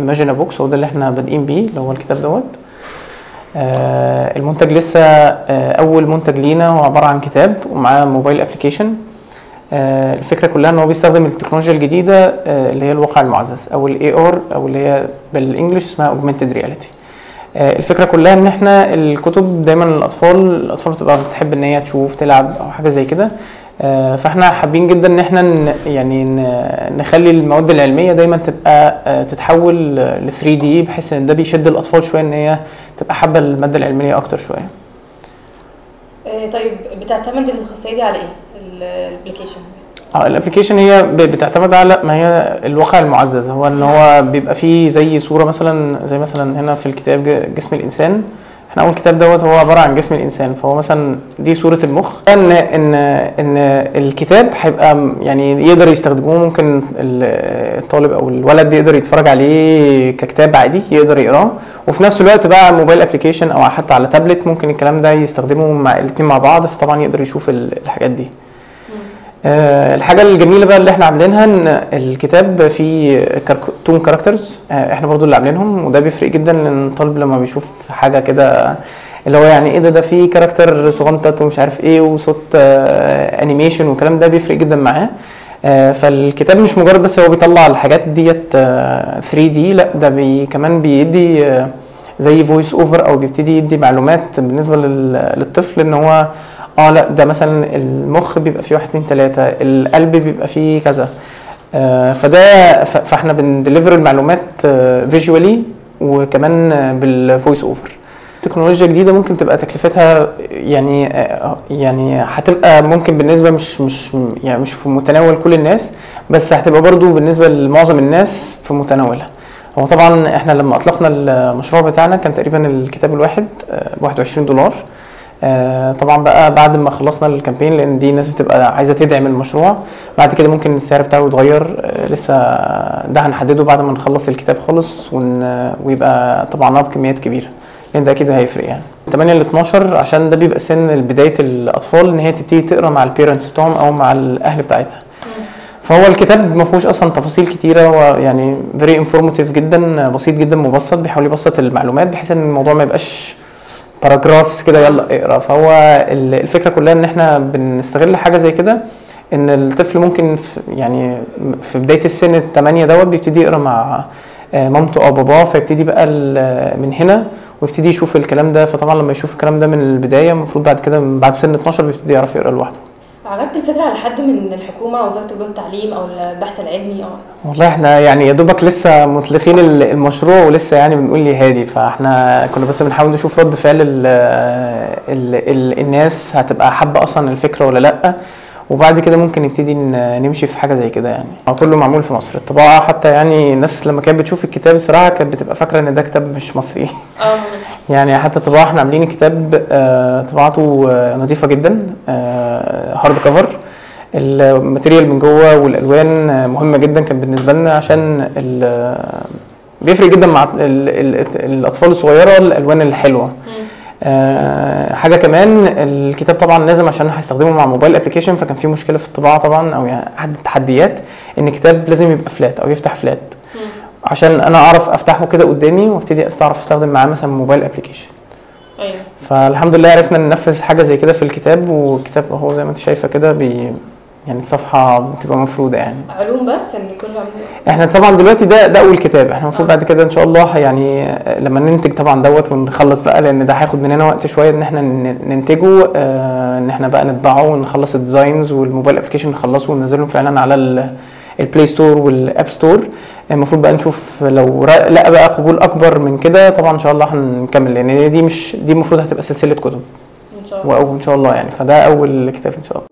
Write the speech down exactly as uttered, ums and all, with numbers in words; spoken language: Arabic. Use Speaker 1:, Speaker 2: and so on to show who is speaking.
Speaker 1: Imagina Books هو ده اللي احنا بادئين بيه، اللي هو الكتاب دوت. آه المنتج لسه آه اول منتج لينا، هو عباره عن كتاب ومعاه موبايل ابلكيشن. آه الفكره كلها ان هو بيستخدم التكنولوجيا الجديده آه اللي هي الواقع المعزز او الاي ار، او اللي هي بالانجلش اسمها اوجمانتد رياليتي. آه الفكره كلها ان احنا الكتب دايما الاطفال الاطفال بتبقى بتحب ان هي تشوف تلعب او حاجه زي كده. آه فاحنا حابين جدا ان احنا يعني نخلي المواد العلميه دايما تبقى آه تتحول ل ثري دي، بحيث ان ده بيشد الاطفال شويه ان هي تبقى حابه الماده العلميه اكتر شويه.
Speaker 2: طيب بتعتمد الخاصيه دي على ايه الابلكيشن؟
Speaker 1: اه الابلكيشن هي بتعتمد على ما هي الواقع المعزز، هو ان هو بيبقى فيه زي صوره مثلا، زي مثلا هنا في الكتاب جسم الانسان. احنا اول كتاب دوت هو عباره عن جسم الانسان، فهو مثلا دي صوره المخ. ان ان ان الكتاب هيبقى يعني يقدر يستخدموه، ممكن الطالب او الولد يقدر يتفرج عليه ككتاب عادي يقدر يقراه، وفي نفس الوقت بقى موبايل ابلكيشن او حتى على تابلت ممكن الكلام ده يستخدمه مع الاثنين مع بعض، فطبعا يقدر يشوف الحاجات دي. أه الحاجه الجميله بقى اللي احنا عاملينها ان الكتاب فيه كارتون كاركترز، أه احنا برضو اللي عاملينهم، وده بيفرق جدا لان الطالب لما بيشوف حاجه كده اللي هو يعني ايه ده ده فيه كاركتر صغنطت ومش عارف ايه وصوت أه انيميشن والكلام ده بيفرق جدا معاه. أه فالكتاب مش مجرد بس هو بيطلع الحاجات ديت أه ثري دي، لا ده بي كمان بيدي أه زي فويس اوفر، او بيبتدي يدي معلومات بالنسبه للطفل ان هو اه لا ده مثلا المخ بيبقى فيه واحد اتنين تلاته، القلب بيبقى فيه كذا. آه فده فاحنا بندليفر المعلومات آه فيجوالي وكمان آه بالفويس اوفر. تكنولوجيا جديده ممكن تبقى تكلفتها يعني آه يعني هتبقى ممكن بالنسبه مش مش يعني مش في متناول كل الناس، بس هتبقى برضو بالنسبه لمعظم الناس في متناولها. هو طبعا احنا لما اطلقنا المشروع بتاعنا كان تقريبا الكتاب الواحد ب واحد وعشرين دولار. آه طبعا بقى بعد ما خلصنا الكامبين، لان دي الناس بتبقى عايزه تدعم المشروع، بعد كده ممكن السعر بتاعه يتغير. آه لسه ده هنحدده بعد ما نخلص الكتاب خالص ويبقى طبعا بكميات كبيره، لان ده اكيد هيفرق يعني. تمانية ل اتناشر عشان ده بيبقى سن بدايه الاطفال ان هي تبتدي تقرا مع البيرنتس بتوعهم او مع الاهل بتاعتها. فهو الكتاب ما فيهوش اصلا تفاصيل كتيره، هو يعني فيري انفورماتيف جدا، بسيط جدا مبسط، بيحاول يبسط المعلومات بحيث ان الموضوع ما يبقاش باراجرافز كده يلا اقرا. فهو الفكره كلها ان احنا بنستغل حاجه زي كده، ان الطفل ممكن في يعني في بدايه السن الثمانية دوت بيبتدي يقرا مع مامته او باباه، فيبتدي بقى من هنا ويبتدي يشوف الكلام ده. فطبعا لما يشوف الكلام ده من البدايه المفروض بعد كده بعد سن اتناشر بيبتدي يعرف يقرا لوحده.
Speaker 2: عرضت الفكره على حد من الحكومه او وزاره التربيه والتعليم او البحث العلمي؟ اه
Speaker 1: والله احنا يعني يا دوبك لسه مطلقين المشروع ولسه يعني بنقول لي هادي، فاحنا كنا بس بنحاول نشوف رد فعل ال ال ال الناس هتبقى حابه اصلا الفكره ولا لا، وبعد كده ممكن نبتدي نمشي في حاجه زي كده يعني. كله معمول في مصر، الطباعه حتى يعني الناس لما كانت بتشوف الكتاب الصراحه كانت بتبقى فاكره ان ده كتاب مش مصري.
Speaker 2: اه
Speaker 1: يعني حتى الطباعه احنا عاملين الكتاب آه طباعته آه نظيفه جدا، آه هارد كفر، الماتيريال من جوه والالوان مهمه جدا كان بالنسبه لنا، عشان بيفرق جدا مع ال ال الاطفال الصغيره الالوان الحلوه. آه حاجه كمان الكتاب طبعا لازم عشان هيستخدمه مع موبايل ابلكيشن، فكان في مشكله في الطباعه طبعا، او يعني احد التحديات ان الكتاب لازم يبقى فلات او يفتح فلات عشان انا اعرف افتحه كده قدامي وابتدي اعرف استخدم معاه مثلا موبايل ابلكيشن.
Speaker 2: ايوه
Speaker 1: فالحمد لله عرفنا ننفذ حاجه زي كده في الكتاب، والكتاب اهو زي ما انت شايفه كده بي يعني الصفحه بتبقى مفروده يعني.
Speaker 2: علوم بس ان كله علوم.
Speaker 1: احنا طبعا دلوقتي ده ده اول كتاب، احنا المفروض بعد كده ان شاء الله يعني لما ننتج طبعا دوت ونخلص بقى، لان ده هياخد مننا وقت شويه ان احنا ننتجه، اه ان احنا بقى نطبعه ونخلص الديزاينز والموبايل ابلكيشن نخلصه وننزلهم فعلا على البلاي ستور والاب ستور. المفروض بقى نشوف لو لقى بقى قبول اكبر من كده طبعا ان شاء الله هنكمل، لان دي مش دي المفروض هتبقى سلسله كتب ان شاء الله وان شاء الله يعني. فده اول كتاب ان شاء الله.